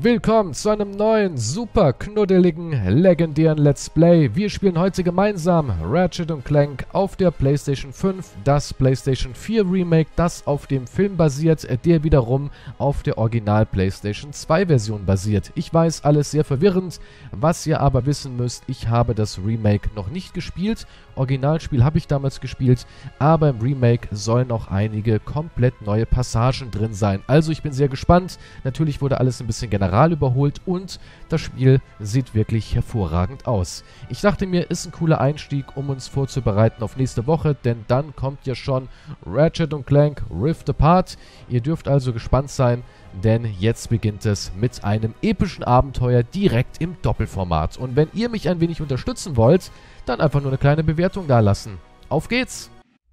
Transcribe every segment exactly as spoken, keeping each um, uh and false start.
Willkommen zu einem neuen, super knuddeligen, legendären Let's Play. Wir spielen heute gemeinsam Ratchet und Clank auf der PlayStation fünf, das PlayStation vier Remake, das auf dem Film basiert, der wiederum auf der Original PlayStation zwei Version basiert. Ich weiß, alles sehr verwirrend, was ihr aber wissen müsst, ich habe das Remake noch nicht gespielt. Originalspiel habe ich damals gespielt, aber im Remake sollen auch einige komplett neue Passagen drin sein. Also ich bin sehr gespannt. Natürlich wurde alles ein bisschen general überholt und das Spiel sieht wirklich hervorragend aus. Ich dachte mir, ist ein cooler Einstieg, um uns vorzubereiten auf nächste Woche, denn dann kommt ja schon Ratchet und Clank Rift Apart. Ihr dürft also gespannt sein, denn jetzt beginnt es mit einem epischen Abenteuer direkt im Doppelformat. Und wenn ihr mich ein wenig unterstützen wollt, dann einfach nur eine kleine Bewertung dalassen. Auf geht's!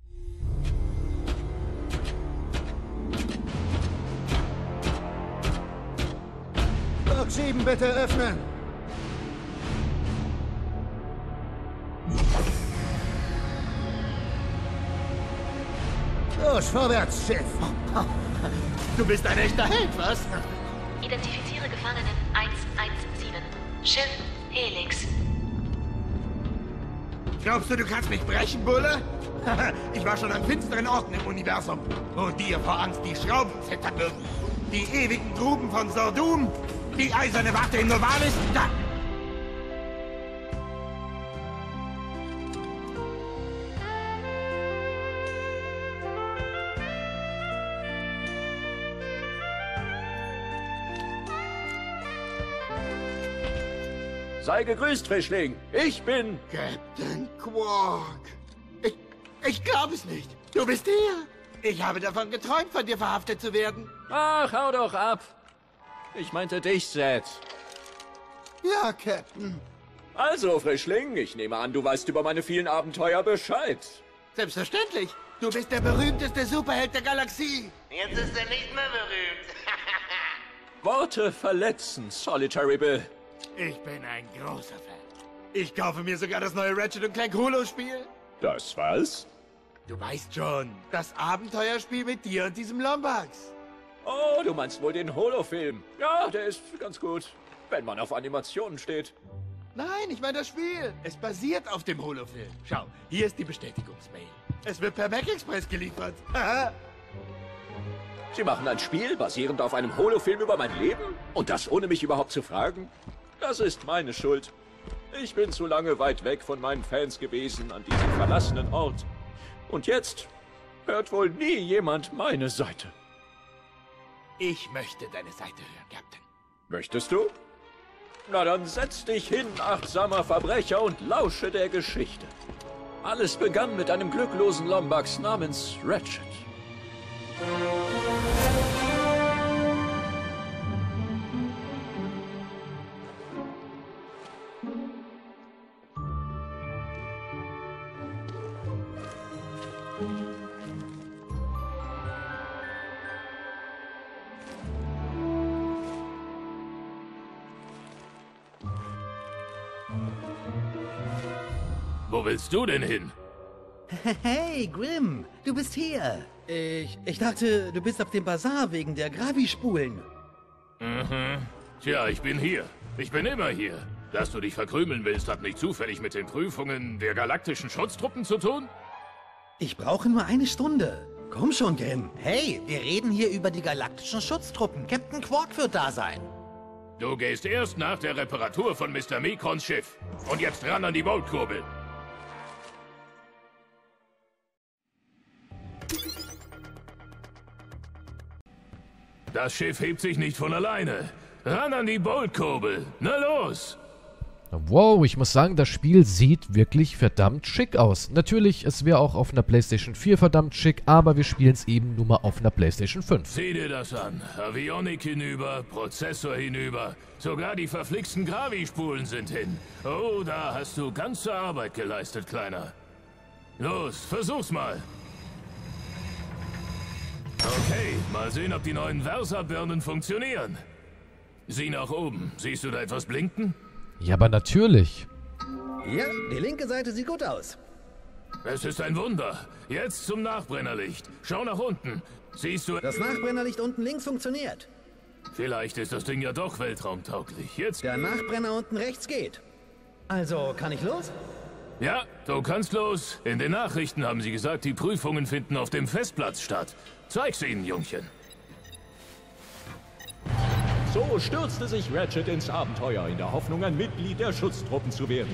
Block sieben bitte öffnen! Los, vorwärts, Schiff! Du bist ein echter Held, was? Identifiziere Gefangenen eins eins sieben. Schiff Helix. Glaubst du, du kannst mich brechen, Bulle? Ich war schon an finsteren Orten im Universum, wo dir vor Angst die Schrauben zittern würden. Die ewigen Gruben von Sordum, die eiserne Warte in Novalis, da... Sei gegrüßt, Frischling. Ich bin... Captain Quark. Ich, ich glaube es nicht. Du bist hier. Ich habe davon geträumt, von dir verhaftet zu werden. Ach, hau doch ab. Ich meinte dich, Zed. Ja, Captain. Also, Frischling, ich nehme an, du weißt über meine vielen Abenteuer Bescheid. Selbstverständlich. Du bist der berühmteste Superheld der Galaxie. Jetzt ist er nicht mehr berühmt. Worte verletzen, Solitary Bill. Ich bin ein großer Fan. Ich kaufe mir sogar das neue Ratchet und Clank Holo-Spiel. Das was? Du weißt schon, das Abenteuerspiel mit dir und diesem Lombax. Oh, du meinst wohl den Holo-Film. Ja, der ist ganz gut, wenn man auf Animationen steht. Nein, ich meine das Spiel. Es basiert auf dem Holo-Film. Schau, hier ist die Bestätigungsmail. Es wird per Mac Express geliefert. Sie machen ein Spiel basierend auf einem Holo-Film über mein Leben? Und das ohne mich überhaupt zu fragen? Das ist meine Schuld. Ich bin zu lange weit weg von meinen Fans gewesen an diesem verlassenen Ort. Und jetzt hört wohl nie jemand meine Seite. Ich möchte deine Seite hören, Captain. Möchtest du? Na dann setz dich hin, achtsamer Verbrecher, und lausche der Geschichte. Alles begann mit einem glücklosen Lombax namens Ratchet. Wo willst du denn hin? Hey, Grimm, du bist hier. Ich, ich dachte, du bist auf dem Bazar wegen der Gravispulen. Mhm. Tja, ich bin hier. Ich bin immer hier. Dass du dich verkrümeln willst, hat nicht zufällig mit den Prüfungen der galaktischen Schutztruppen zu tun? Ich brauche nur eine Stunde. Komm schon, Grimm. Hey, wir reden hier über die galaktischen Schutztruppen. Captain Quark wird da sein. Du gehst erst nach der Reparatur von Mister Mikrons Schiff. Und jetzt ran an die Voltkurbel. Das Schiff hebt sich nicht von alleine. Ran an die Boltkurbel. Na los! Wow, ich muss sagen, das Spiel sieht wirklich verdammt schick aus. Natürlich, es wäre auch auf einer PlayStation vier verdammt schick, aber wir spielen es eben nur mal auf einer PlayStation fünf. Sieh dir das an. Avionik hinüber, Prozessor hinüber. Sogar die verflixten Gravispulen sind hin. Oh, da hast du ganze Arbeit geleistet, Kleiner. Los, versuch's mal. Okay, mal sehen, ob die neuen Versa-Birnen funktionieren. Sieh nach oben. Siehst du da etwas blinken? Ja, aber natürlich. Ja, die linke Seite sieht gut aus. Es ist ein Wunder. Jetzt zum Nachbrennerlicht. Schau nach unten. Siehst du... Das Nachbrennerlicht unten links funktioniert. Vielleicht ist das Ding ja doch weltraumtauglich. Jetzt... Der Nachbrenner unten rechts geht. Also, kann ich los? Ja, du kannst los. In den Nachrichten haben sie gesagt, die Prüfungen finden auf dem Festplatz statt. Zeig's ihnen, Jungchen. So stürzte sich Ratchet ins Abenteuer in der Hoffnung, ein Mitglied der Schutztruppen zu werden.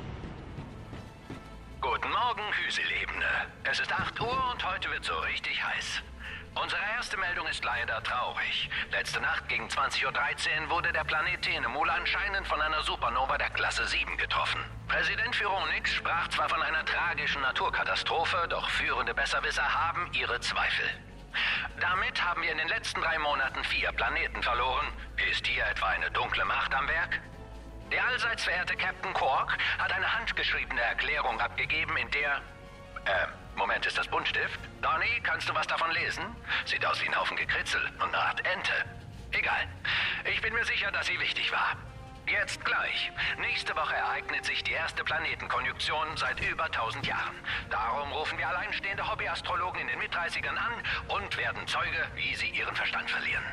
Guten Morgen, Hüselebene. Es ist acht Uhr und heute wird so richtig heiß. Unsere erste Meldung ist leider traurig. Letzte Nacht gegen zwanzig Uhr dreizehn wurde der Planet Tenemul anscheinend von einer Supernova der Klasse sieben getroffen. Präsident Fyronix sprach zwar von einer tragischen Naturkatastrophe, doch führende Besserwisser haben ihre Zweifel. Damit haben wir in den letzten drei Monaten vier Planeten verloren. Ist hier etwa eine dunkle Macht am Werk? Der allseits verehrte Captain Quark hat eine handgeschriebene Erklärung abgegeben, in der... Äh, Moment, ist das Buntstift? Donny, kannst du was davon lesen? Sieht aus wie ein Haufen Gekritzel und eine Art Ente. Egal. Ich bin mir sicher, dass sie wichtig war. Jetzt gleich. Nächste Woche ereignet sich die erste Planetenkonjunktion seit über tausend Jahren. Darum rufen wir alleinstehende Hobbyastrologen in den Mit-dreißigern an und werden Zeuge, wie sie ihren Verstand verlieren.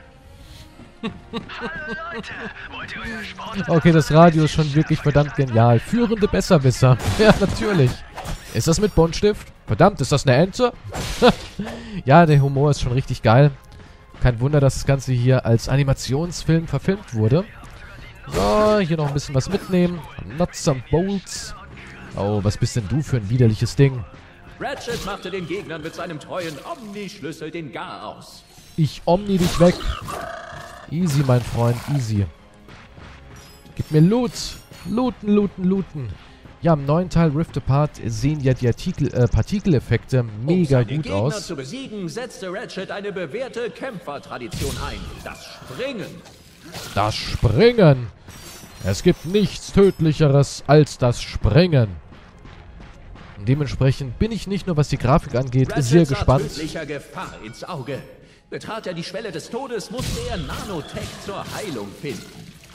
Hallo Leute, wollt ihr euer Sport... Okay, das Radio ist schon wirklich verdammt genial. Führende Besserwisser. Ja, natürlich. Ist das mit Buntstift? Verdammt, ist das eine Ente? Ja, der Humor ist schon richtig geil. Kein Wunder, dass das Ganze hier als Animationsfilm verfilmt wurde. So, hier noch ein bisschen was mitnehmen. Nuts and Bolts. Oh, was bist denn du für ein widerliches Ding? Ratchet machte den Gegnern mit seinem treuen Omni-Schlüssel den Gar aus. Ich omni dich weg. Easy, mein Freund, easy. Gib mir Loot. Looten, looten, looten. Ja, im neuen Teil Rift Apart sehen ja die Artikel, äh, Partikeleffekte mega um seine gut Gegner aus. zu besiegen, setzte Ratchet eine bewährte Kämpfertradition ein. Das Springen. Das Springen. Es gibt nichts Tödlicheres als das Springen. Dementsprechend bin ich nicht nur, was die Grafik angeht, Ratchet sehr sah gespannt. tödlicher Gefahr ins Auge. Betrat er die Schwelle des Todes, musste er Nanotech zur Heilung finden.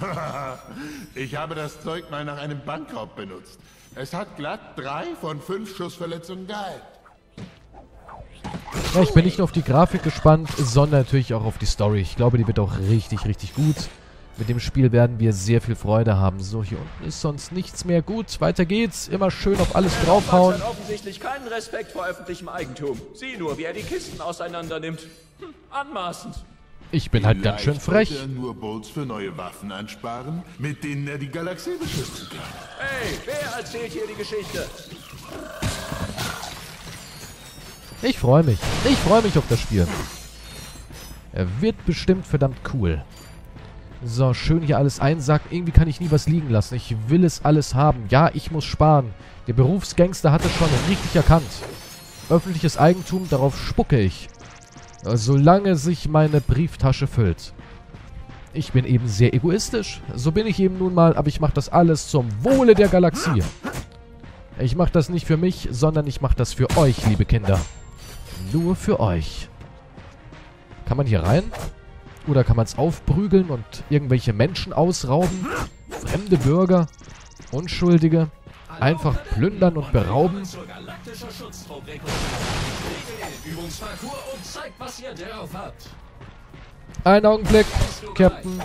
Ich habe das Zeug mal nach einem Bankraub benutzt. Es hat glatt drei von fünf Schussverletzungen geheilt. Ja, ich bin nicht nur auf die Grafik gespannt, sondern natürlich auch auf die Story. Ich glaube, die wird auch richtig, richtig gut. Mit dem Spiel werden wir sehr viel Freude haben. So, hier unten ist sonst nichts mehr. Gut, weiter geht's. Immer schön auf alles draufhauen. Er hat offensichtlich keinen Respekt vor öffentlichem Eigentum. Sieh nur, wie er die Kisten auseinander nimmt. Hm, anmaßend. Ich bin halt ganz schön frech. Wollte er nur Bolts für neue Waffen ansparen, mit denen er die Galaxie beschützen kann. Hey, wer erzählt hier die Geschichte? Ich freue mich. Ich freue mich auf das Spiel. Er wird bestimmt verdammt cool. So, schön hier alles einsacken. Irgendwie kann ich nie was liegen lassen. Ich will es alles haben. Ja, ich muss sparen. Der Berufsgangster hat es schon richtig erkannt. Öffentliches Eigentum, darauf spucke ich. Solange sich meine Brieftasche füllt. Ich bin eben sehr egoistisch. So bin ich eben nun mal, aber ich mache das alles zum Wohle der Galaxie. Ich mache das nicht für mich, sondern ich mache das für euch, liebe Kinder. Nur für euch. Kann man hier rein? Oder kann man es aufprügeln und irgendwelche Menschen ausrauben? Fremde Bürger? Unschuldige? Einfach plündern und berauben? Einen Augenblick, Captain.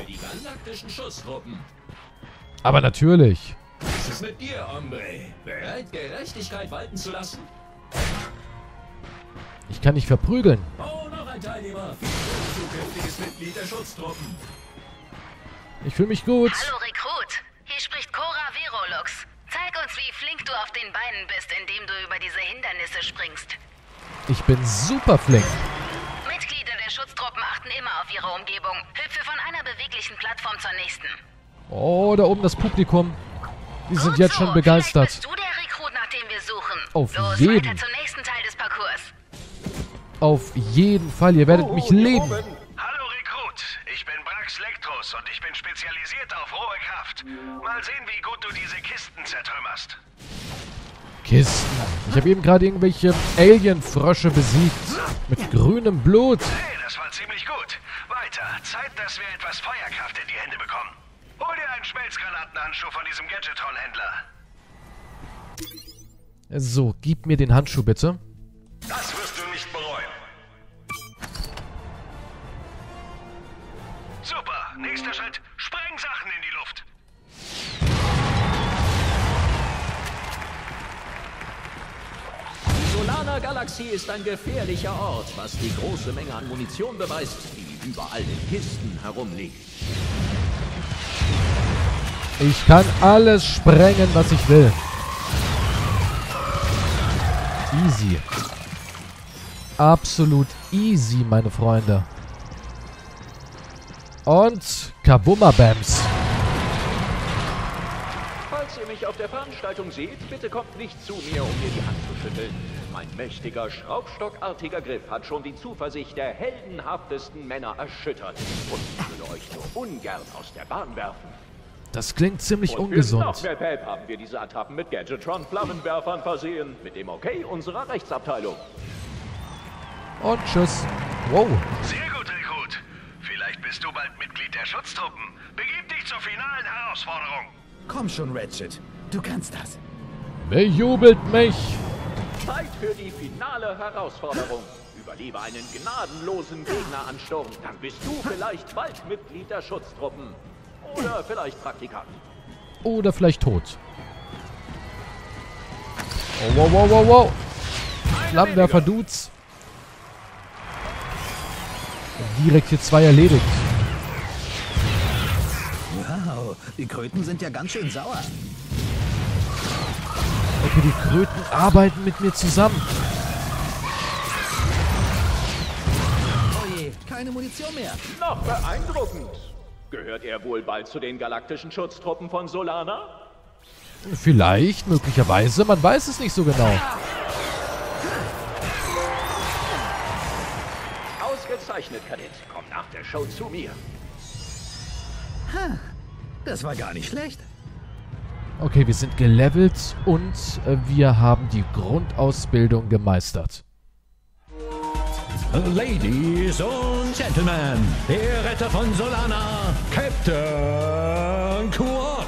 Aber natürlich. Was ist mit dir, Hombre? Bereit, Gerechtigkeit walten zu lassen? Ich kann nicht verprügeln. Oh, noch ein Teilnehmer. Zukünftiges Mitglied der Schutztruppen. Ich fühle mich gut. Hallo Rekrut, hier spricht Cora Virolux. Zeig uns, wie flink du auf den Beinen bist, indem du über diese Hindernisse springst. Ich bin super flink. Mitglieder der Schutztruppen achten immer auf ihre Umgebung. Hüpfe von einer beweglichen Plattform zur nächsten. Oh, da oben das Publikum. Die sind Gut jetzt so, schon begeistert. Vielleicht bist du der Rekrut, nach dem wir suchen. Auf Los, jeden. weiter zum nächsten Teil des Parcours. Auf jeden Fall. Ihr werdet Oh, mich hier leben. oben. Hallo Rekrut, ich bin Brax Lectrus und ich bin spezialisiert auf rohe Kraft. Mal sehen, wie gut du diese Kisten zertrümmerst. Kisten. Ich habe eben gerade irgendwelche Alien-Frösche besiegt. Mit grünem Blut. Hey, das war ziemlich gut. Weiter, Zeit, dass wir etwas Feuerkraft in die Hände bekommen. Hol dir einen Schmelzgranatenhandschuh von diesem Gadgetron-Händler. So, gib mir den Handschuh bitte. Das wirst du nicht bereuen. Super, Nächster Schritt, Sprengsachen in die Luft. Die Solana-Galaxie ist ein gefährlicher Ort, was die große Menge an Munition beweist, die überall in Kisten herumliegt. Ich kann alles sprengen, was ich will. Easy. Absolut easy, meine Freunde. Und Kabumabams. Falls ihr mich auf der Veranstaltung seht, bitte kommt nicht zu mir, um mir die Hand zu schütteln. Mein mächtiger, schraubstockartiger Griff hat schon die Zuversicht der heldenhaftesten Männer erschüttert. Und ich würde euch nur ungern aus der Bahn werfen. Das klingt ziemlich Und ungesund. für noch mehr Pep haben wir diese Attrappen mit Gadgetron-Flammenwerfern versehen, mit dem Okay unserer Rechtsabteilung. Und tschüss. Wow. Sehr gut, Rekrut. Vielleicht bist du bald Mitglied der Schutztruppen. Begib dich zur finalen Herausforderung. Komm schon, Ratchet. Du kannst das. Bejubelt mich. Zeit für die finale Herausforderung. Überlebe einen gnadenlosen Gegneransturm, dann bist du vielleicht bald Mitglied der Schutztruppen. Oder vielleicht Praktikant. Oder vielleicht tot. Oh, wow, wow, wow, wow. Flammenwerfer Dudes. Direkt hier zwei erledigt. Wow, die Kröten sind ja ganz schön sauer. Okay, die Kröten arbeiten mit mir zusammen. Oh je, keine Munition mehr. Noch beeindruckend. Gehört er wohl bald zu den galaktischen Schutztruppen von Solana? Vielleicht, möglicherweise, man weiß es nicht so genau. Ausgezeichnet, Kadett. Komm nach der Show zu mir. Ha, das war gar nicht schlecht. Okay, wir sind gelevelt und äh, wir haben die Grundausbildung gemeistert. Ladies und Gentlemen, der Retter von Solana, Captain Quark.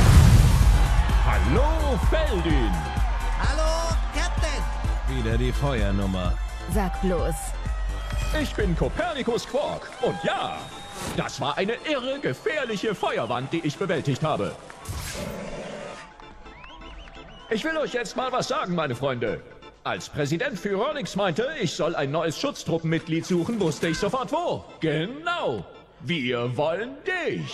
Hallo, Feldin. Hallo, Captain. Wieder die Feuernummer. Sag bloß. Ich bin Copernicus Quark. Und ja, das war eine irre, gefährliche Feuerwand, die ich bewältigt habe. Ich will euch jetzt mal was sagen, meine Freunde. Als Präsident Fyronix meinte, ich soll ein neues Schutztruppenmitglied suchen, wusste ich sofort wo. Genau. Wir wollen dich.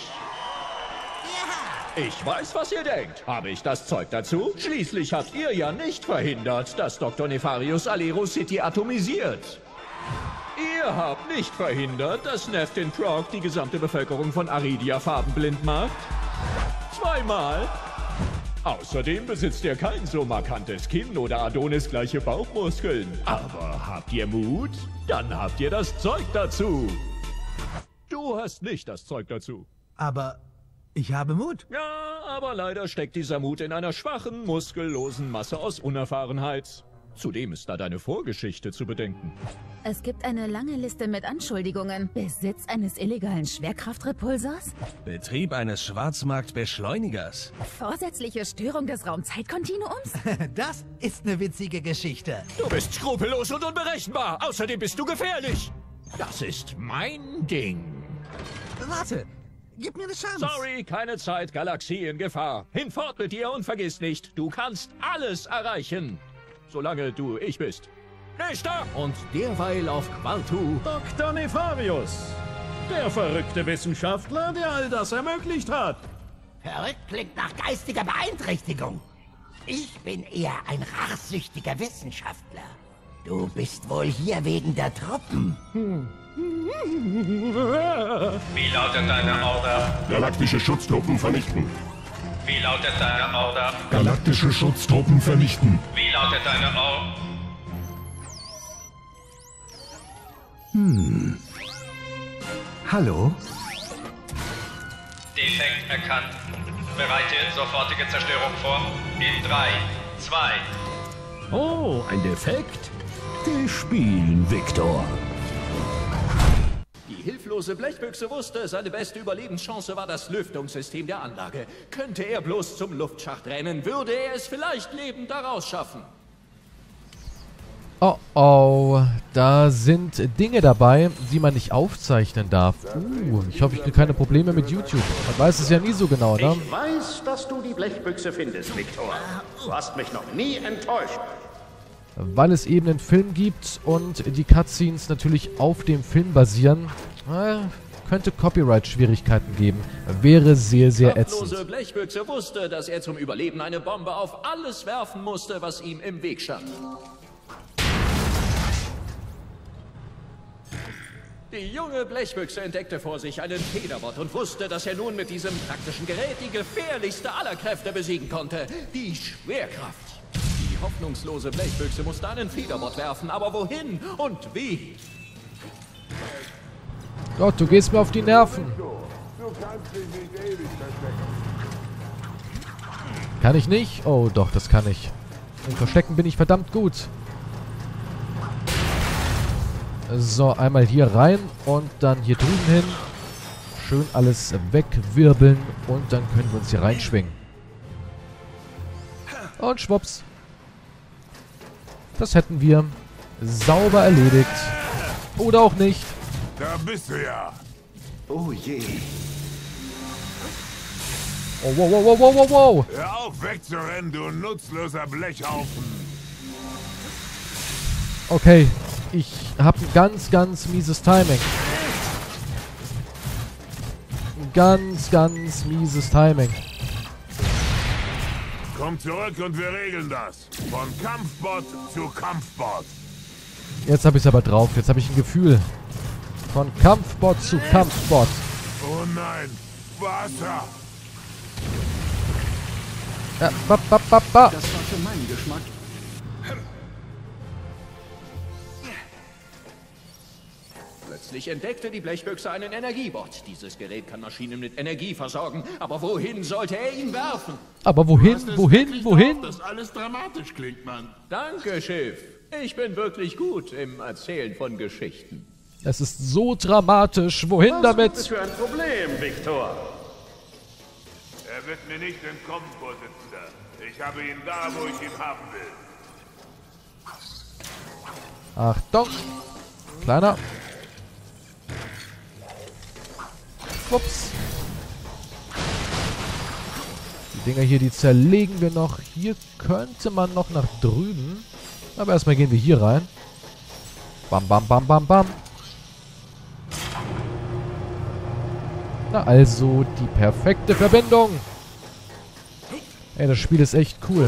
Ich weiß, was ihr denkt. Habe ich das Zeug dazu? Schließlich habt ihr ja nicht verhindert, dass Doktor Nefarius Alero City atomisiert. Ihr habt nicht verhindert, dass Neftin Prog die gesamte Bevölkerung von Aridia farbenblind macht. Zweimal. Außerdem besitzt ihr kein so markantes Kinn oder Adonis-gleiche Bauchmuskeln. Aber habt ihr Mut? Dann habt ihr das Zeug dazu. Du hast nicht das Zeug dazu. Aber ich habe Mut. Ja, aber leider steckt dieser Mut in einer schwachen, muskellosen Masse aus Unerfahrenheit. Zudem ist da deine Vorgeschichte zu bedenken. Es gibt eine lange Liste mit Anschuldigungen. Besitz eines illegalen Schwerkraftrepulsors? Betrieb eines Schwarzmarktbeschleunigers. Vorsätzliche Störung des Raumzeitkontinuums? Das ist eine witzige Geschichte. Du bist skrupellos und unberechenbar. Außerdem bist du gefährlich. Das ist mein Ding. Warte, gib mir eine Chance. Sorry, keine Zeit, Galaxie in Gefahr. Hinfort mit dir und vergiss nicht, du kannst alles erreichen. Solange du ich bist. Nächster! Und derweil auf Quartu. Doktor Nefarius. Der verrückte Wissenschaftler, der all das ermöglicht hat. Verrückt klingt nach geistiger Beeinträchtigung. Ich bin eher ein rachsüchtiger Wissenschaftler. Du bist wohl hier wegen der Truppen. Hm. Wie lautet deine Order? Galaktische Schutztruppen vernichten. Wie lautet deine Order? Galaktische Schutztruppen vernichten. Wie lautet deine Order? Hm. Hallo? Defekt erkannt. Bereite sofortige Zerstörung vor. In drei, zwei. Oh, ein Defekt? Gespielt, Victor. Die hilflose Blechbüchse wusste, seine beste Überlebenschance war das Lüftungssystem der Anlage. Könnte er bloß zum Luftschacht rennen, würde er es vielleicht lebend daraus schaffen. Oh oh, da sind Dinge dabei, die man nicht aufzeichnen darf. Uh, ich hoffe, ich kriege keine Probleme mit YouTube. Man weiß es ja nie so genau, ne? Ich weiß, dass du die Blechbüchse findest, Viktor. Du hast mich noch nie enttäuscht. Weil es eben einen Film gibt und die Cutscenes natürlich auf dem Film basieren, äh, könnte Copyright-Schwierigkeiten geben. Wäre sehr, sehr ätzend. Kopflose Blechbüchse wusste, dass er zum Überleben eine Bombe auf alles werfen musste, was ihm im Weg stand. Die junge Blechbüchse entdeckte vor sich einen Federbot und wusste, dass er nun mit diesem praktischen Gerät die gefährlichste aller Kräfte besiegen konnte, die Schwerkraft. Die hoffnungslose Blechbüchse musste einen Federbot werfen, aber wohin und wie? Gott, du gehst mir auf die Nerven. Kann ich nicht? Oh, doch, das kann ich. Im Verstecken bin ich verdammt gut. So, einmal hier rein und dann hier drüben hin. Schön alles wegwirbeln und dann können wir uns hier reinschwingen. Und schwupps. Das hätten wir sauber erledigt. Oder auch nicht. Da bist du ja. Oh je. Oh, wow, wow, wow, wow, wow, wow. Hör auf wegzurennen, du nutzloser Blechhaufen. Okay, ich habe ein ganz, ganz mieses Timing. Ein ganz, ganz mieses Timing. Komm zurück und wir regeln das. Von Kampfbot zu Kampfbot. Jetzt habe ich es aber drauf. Jetzt habe ich ein Gefühl. Von Kampfbot zu Kampfbot. Oh nein, Wasser. Ja, ba, ba, ba, ba. Das war für meinen Geschmack. Plötzlich entdeckte die Blechbüchse einen Energiebot. Dieses Gerät kann Maschinen mit Energie versorgen. Aber wohin sollte er ihn werfen? Aber wohin, wohin, wohin? Das alles dramatisch klingt, Mann. Danke, Schiff. Ich bin wirklich gut im Erzählen von Geschichten. Es ist so dramatisch. Wohin damit? Was ist für ein Problem, Viktor? Er wird mir nicht entkommen, Vorsitzender. Ich habe ihn da, wo ich ihn haben will. Achtung. Kleiner. Ups. Die Dinger hier, die zerlegen wir noch. Hier könnte man noch nach drüben. Aber erstmal gehen wir hier rein. Bam, bam, bam, bam, bam. Na also, die perfekte Verbindung. Ey, das Spiel ist echt cool.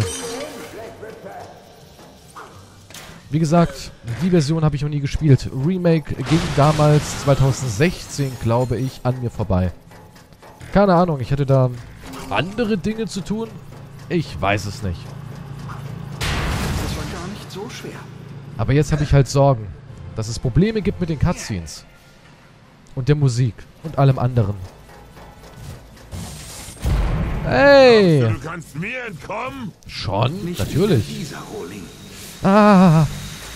Wie gesagt, die Version habe ich noch nie gespielt. Remake ging damals, zwanzig sechzehn, glaube ich, an mir vorbei. Keine Ahnung, ich hatte da andere Dinge zu tun. Ich weiß es nicht. Das war gar nicht so schwer. Aber jetzt habe ich halt Sorgen, dass es Probleme gibt mit den Cutscenes. Und der Musik. Und allem anderen. Hey! Du, du kannst mir entkommen? Schon? Nicht Natürlich. Dieser Rohling. Ah!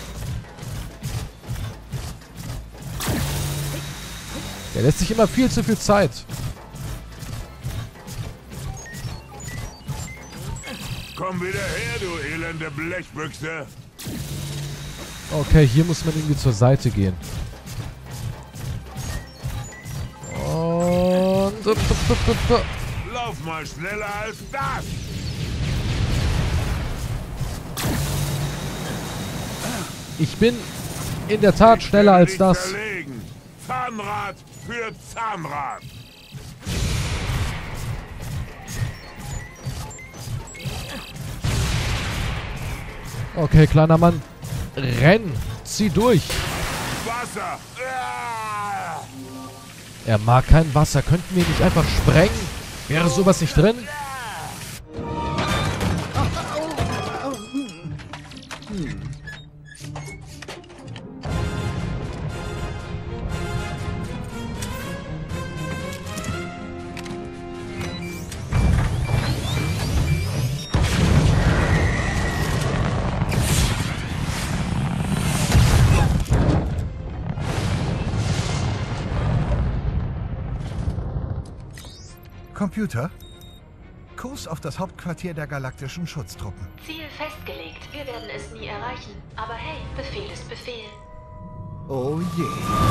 Der lässt sich immer viel zu viel Zeit. Komm wieder her, du elende Blechbüchse. Okay, hier muss man irgendwie zur Seite gehen. Und... Lauf mal schneller als das. Ich bin in der Tat schneller als das. Zerlegen. Zahnrad für Zahnrad. Okay, kleiner Mann. Renn. Zieh durch. Wasser. Ah! Er mag kein Wasser. Könnten wir nicht einfach sprengen? Wäre sowas nicht drin? Computer? Kurs auf das Hauptquartier der galaktischen Schutztruppen. Ziel festgelegt. Wir werden es nie erreichen. Aber hey, Befehl ist Befehl. Oh je.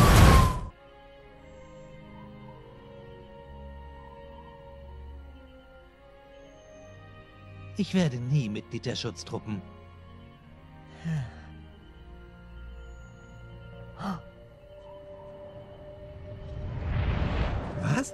Ich werde nie Mitglied der Schutztruppen. Was?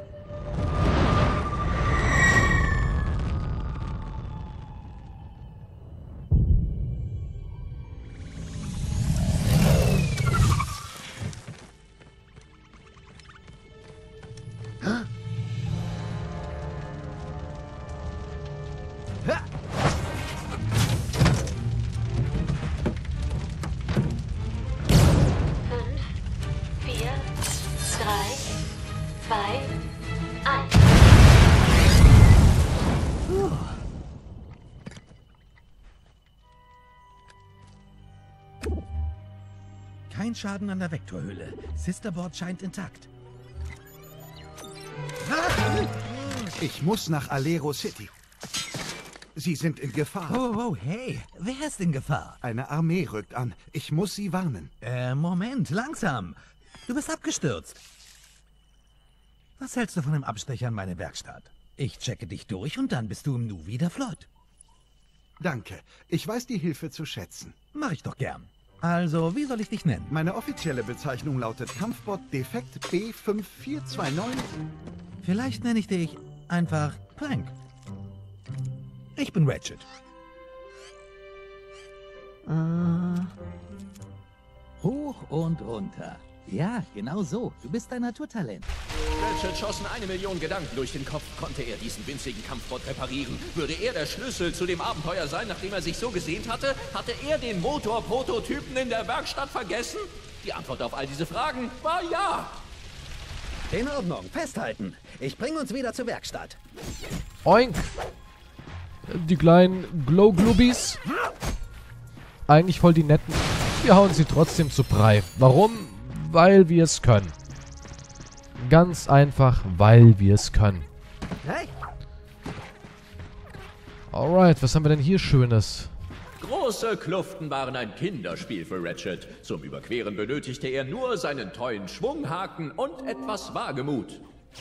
Kein Schaden an der Vektorhülle. Sisterboard scheint intakt. Ich muss nach Alero City. Sie sind in Gefahr. Oh, oh, hey. Wer ist in Gefahr? Eine Armee rückt an. Ich muss sie warnen. Äh, Moment, langsam. Du bist abgestürzt. Was hältst du von dem Abstecher in meine Werkstatt? Ich checke dich durch und dann bist du im Nu wieder flott. Danke. Ich weiß die Hilfe zu schätzen. Mach ich doch gern. Also, wie soll ich dich nennen? Meine offizielle Bezeichnung lautet Kampfbot Defekt B fünf vier zwei neun. Vielleicht nenne ich dich einfach Clank. Ich bin Ratchet. Äh, hoch und runter. Ja, genau so. Du bist ein Naturtalent. Ratchet schossen eine Million Gedanken durch den Kopf. Konnte er diesen winzigen Kampfbot reparieren? Würde er der Schlüssel zu dem Abenteuer sein, nachdem er sich so gesehnt hatte? Hatte er den Motorprototypen in der Werkstatt vergessen? Die Antwort auf all diese Fragen war ja. In Ordnung, festhalten. Ich bringe uns wieder zur Werkstatt. Oink. Die kleinen Glow-Glubis. Eigentlich voll die netten. Wir hauen sie trotzdem zu Brei. Warum? Weil wir es können. Ganz einfach, weil wir es können. Hey. Alright, was haben wir denn hier Schönes? Große Kluften waren ein Kinderspiel für Ratchet. Zum Überqueren benötigte er nur seinen tollen Schwunghaken und etwas Wagemut.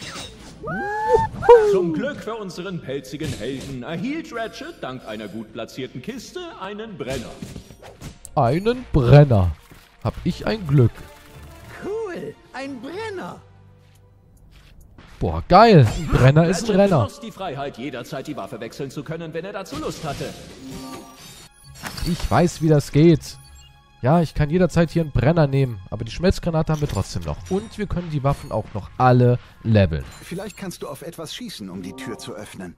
Zum Glück für unseren pelzigen Helden erhielt Ratchet dank einer gut platzierten Kiste einen Brenner. Einen Brenner. Hab ich ein Glück. Cool, ein Brenner. Boah, geil. Ein Brenner ist ein Ratchet Renner. genoss die Freiheit, jederzeit die Waffe wechseln zu können, wenn er dazu Lust hatte. Ich weiß, wie das geht. Ja, ich kann jederzeit hier einen Brenner nehmen. Aber die Schmelzgranate haben wir trotzdem noch. Und wir können die Waffen auch noch alle leveln. Vielleicht kannst du auf etwas schießen, um die Tür zu öffnen.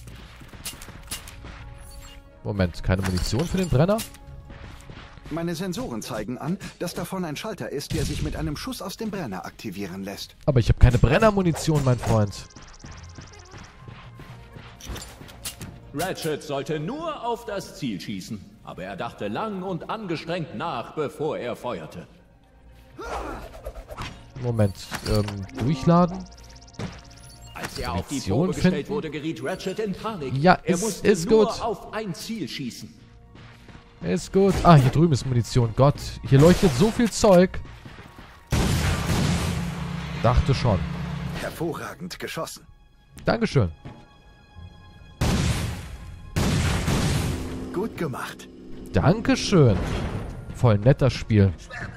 Moment, keine Munition für den Brenner? Meine Sensoren zeigen an, dass davon ein Schalter ist, der sich mit einem Schuss aus dem Brenner aktivieren lässt. Aber ich habe keine Brennermunition, mein Freund. Ratchet sollte nur auf das Ziel schießen. Aber er dachte lang und angestrengt nach, bevor er feuerte. Moment, ähm, durchladen? Als er auf die Munition Probe gestellt finden? wurde, geriet Ratchet in Panik. Ja, er ist, musste ist nur gut. auf ein Ziel schießen. Ist gut. Ah, hier drüben ist Munition. Gott, hier leuchtet so viel Zeug. Dachte schon. Hervorragend geschossen. Dankeschön. Gut gemacht. Dankeschön. Voll netter Spiel.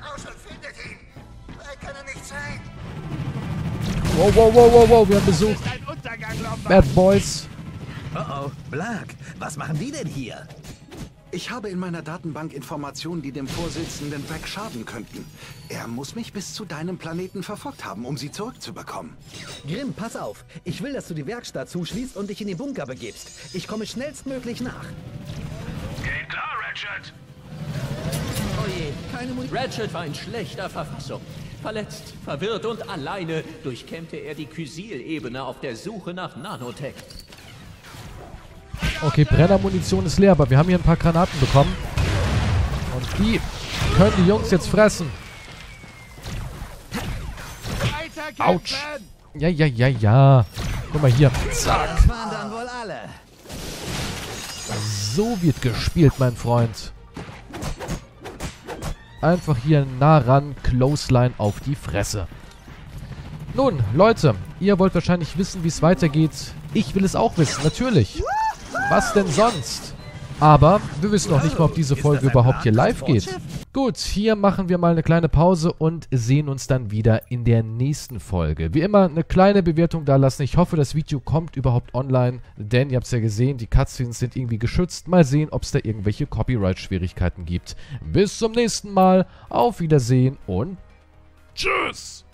Wow, wow, wow, wow, wow, wir haben Besuch. Bad Boys. Oh oh, Black, was machen die denn hier? Ich habe in meiner Datenbank Informationen, die dem Vorsitzenden Black schaden könnten. Er muss mich bis zu deinem Planeten verfolgt haben, um sie zurückzubekommen. Grimm, pass auf. Ich will, dass du die Werkstatt zuschließt und dich in den Bunker begibst. Ich komme schnellstmöglich nach. Geht klar, Ratchet. Oh je, keine Munition. Ratchet war in schlechter Verfassung. Verletzt, verwirrt und alleine durchkämmte er die Kysil-Ebene auf der Suche nach Nanotech. Okay, Brennermunition ist leer, aber wir haben hier ein paar Granaten bekommen. Und die können die Jungs jetzt fressen. Autsch. Ja, ja, ja, ja. Guck mal hier. Zack. Das waren dann wohl alle. So wird gespielt, mein Freund. Einfach hier nah ran, Clothesline auf die Fresse. Nun, Leute, ihr wollt wahrscheinlich wissen, wie es weitergeht. Ich will es auch wissen, natürlich. Was denn sonst? Aber wir wissen noch nicht mal, ob diese Folge überhaupt hier live geht. Gut, hier machen wir mal eine kleine Pause und sehen uns dann wieder in der nächsten Folge. Wie immer, eine kleine Bewertung da lassen. Ich hoffe, das Video kommt überhaupt online, denn ihr habt es ja gesehen, die Cutscenes sind irgendwie geschützt. Mal sehen, ob es da irgendwelche Copyright-Schwierigkeiten gibt. Bis zum nächsten Mal, auf Wiedersehen und tschüss!